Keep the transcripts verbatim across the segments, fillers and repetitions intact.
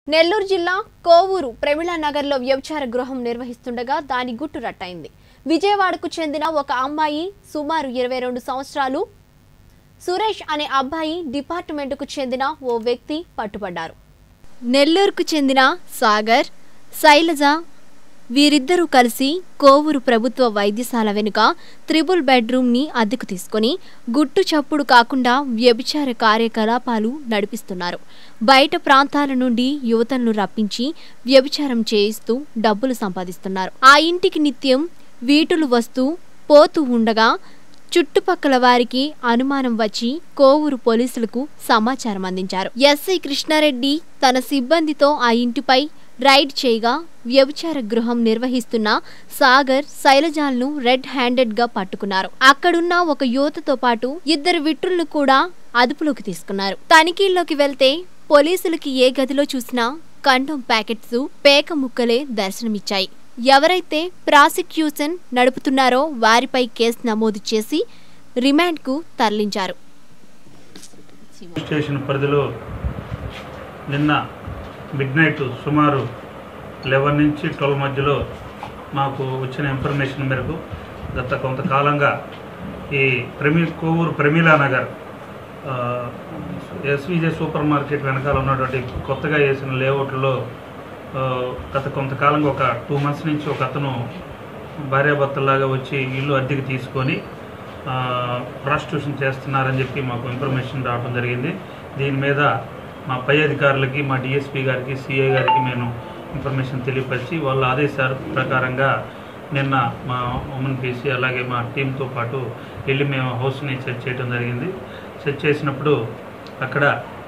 నెల్లూరు జిల్లా కోవూరు ప్రమిళ నగర్లో వ్యభిచార గృహం నిర్వహిస్తుండగా దాని గుట్టు రట్టయింది. విజయవాడకు చెందిన ఒక అమ్మాయి సుమారు ఇరవై రెండు సంవత్సరాలు సురేష్ అనే అబ్బాయి డిపార్ట్మెంటుకు చెందిన ఓ వ్యక్తి పట్టుబడ్డారు. నెల్లూరుకు చెందిన సాగర్, శైలజ వీరిద్దరూ కలిసి కోవూరు ప్రభుత్వ వైద్యశాల వెనుక త్రిబుల్ బెడ్రూమ్ ని అద్దెకు తీసుకుని గుట్టు చప్పుడు కాకుండా వ్యభిచార కార్యకలాపాలు నడిపిస్తున్నారు. బయట ప్రాంతాల నుండి యువతలను రప్పించి వ్యభిచారం చేయిస్తూ డబ్బులు సంపాదిస్తున్నారు. ఆ ఇంటికి నిత్యం వీటులు వస్తూ పోతూ ఉండగా చుట్టుపక్కల వారికి అనుమానం వచ్చి కోవూరు పోలీసులకు సమాచారం అందించారు. ఎస్ఐ కృష్ణారెడ్డి తన సిబ్బందితో ఆ ఇంటిపై రైడ్ చేయగా వ్యభిచార గృహం నిర్వహిస్తున్న సాగర్, శైలజాలను రెడ్ హ్యాండెడ్ గా పట్టుకున్నారు. అక్కడున్న ఒక యువతతో పాటు ఇద్దరు విట్రులను కూడా అదుపులోకి తీసుకున్నారు. తనిఖీల్లోకి వెళ్తే పోలీసులకి ఏ గదిలో చూసినా కండోమ్ ప్యాకెట్స్, పేక ముక్కలే దర్శనమిచ్చాయి. ఎవరైతే ప్రాసిక్యూషన్ నడుపుతున్నారో వారిపై కేసు నమోదు చేసి రిమాండ్ కు తరలించారు. స్టేషన్ పరిధిలో నిన్న మిడ్ నైట్ సుమారు లెవెన్ నుంచి ట్వెల్వ్ మధ్యలో మాకు వచ్చిన ఇన్ఫర్మేషన్ మేరకు గత కొంతకాలంగా ఈ ప్రమీ Kovuru Pramila Nagar SVJ supermarket వెనకాల ఉన్నటువంటి కొత్తగా వేసిన లేఅవుట్లో గత కొంతకాలంగా ఒక టూ మంత్స్ నుంచి ఒక అతను భార్యాభర్తలాగా వచ్చి ఇల్లు అద్దెకి తీసుకొని ప్రాస్టిట్యూషన్ చేస్తున్నారని చెప్పి మాకు ఇన్ఫర్మేషన్ రావడం జరిగింది. దీని మీద మా పై అధికారులకి, మా డిఎస్పీ గారికి, సిఐ గారికి మేము ఇన్ఫర్మేషన్ తెలియపరిచి వాళ్ళ ఆదేశాల ప్రకారంగా నిన్న మా ఉమెన్ పీసీ అలాగే మా టీంతో పాటు వెళ్ళి మేము హౌస్ని సెర్చ్ చేయడం జరిగింది. సెర్చ్ చేసినప్పుడు అక్కడ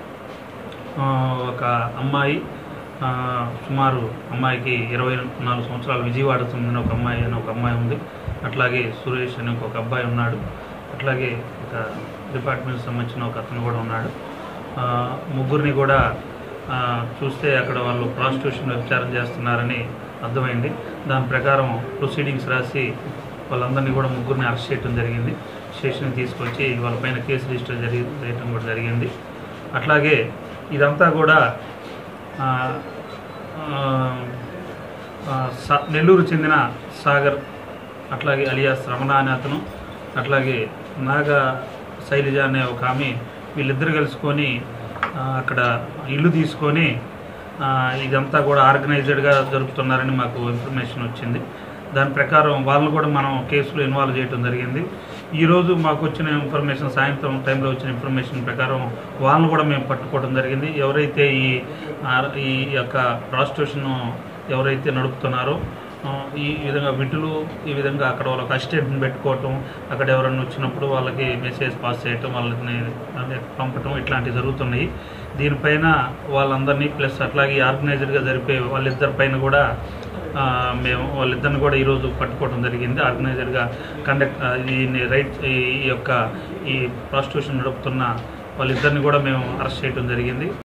ఒక అమ్మాయి సుమారు అమ్మాయికి ఇరవై నాలుగు సంవత్సరాలు విజయవాడకు చెందిన ఒక అమ్మాయి అని ఒక అమ్మాయి ఉంది. అట్లాగే సురేష్ అని ఒక అబ్బాయి ఉన్నాడు. అట్లాగే ఒక డిపార్ట్మెంట్కి సంబంధించిన ఒక అతను కూడా ఉన్నాడు. ముగ్గురిని కూడా చూస్తే అక్కడ వాళ్ళు ప్రాస్టిట్యూషన్ వ్యభిచారం చేస్తున్నారని అర్థమైంది. దాని ప్రకారం ప్రొసీడింగ్స్ రాసి వాళ్ళందరినీ కూడా ముగ్గురిని అరెస్ట్ చేయడం జరిగింది. స్టేషన్కి తీసుకొచ్చి వాళ్ళపైన కేసు రిజిస్టర్ జరిగి చేయడం కూడా జరిగింది. అట్లాగే ఇదంతా కూడా నెల్లూరు చెందిన సాగర్, అట్లాగే అలియాస్ రమణ అనే అతను, అట్లాగే నాగ శైలజ అనే ఒక ఆమె, వీళ్ళిద్దరు కలుసుకొని అక్కడ ఇల్లు తీసుకొని ఇదంతా కూడా ఆర్గనైజ్డ్గా జరుపుతున్నారని మాకు ఇన్ఫర్మేషన్ వచ్చింది. దాని ప్రకారం వాళ్ళని కూడా మనం కేసులో ఇన్వాల్వ్ చేయడం జరిగింది. ఈరోజు మాకు వచ్చిన ఇన్ఫర్మేషన్, సాయంత్రం టైంలో వచ్చిన ఇన్ఫర్మేషన్ ప్రకారం వాళ్ళని కూడా మేము పట్టుకోవడం జరిగింది. ఎవరైతే ఈ ఈ యొక్క ప్రాస్టిట్యూషన్ ఎవరైతే నడుపుతున్నారో ఈ విధంగా విటులు ఈ విధంగా అక్కడ వాళ్ళకి అసిస్టెంట్ని పెట్టుకోవటం, అక్కడ ఎవరైనా వచ్చినప్పుడు వాళ్ళకి మెసేజ్ పాస్ చేయటం, వాళ్ళని పంపటం ఇట్లాంటివి జరుగుతున్నాయి. దీనిపైన వాళ్ళందరినీ ప్లస్ అట్లాగే ఆర్గనైజ్డ్గా జరిపే వాళ్ళిద్దరి పైన కూడా మేము వాళ్ళిద్దరిని కూడా ఈరోజు పట్టుకోవడం జరిగింది. ఆర్గనైజ్డ్గా కండక్ట్ ఈ రైట్ ఈ యొక్క ఈ ప్రాస్టిట్యూషన్ నడుపుతున్న వాళ్ళిద్దరిని కూడా మేము అరెస్ట్ చేయడం జరిగింది.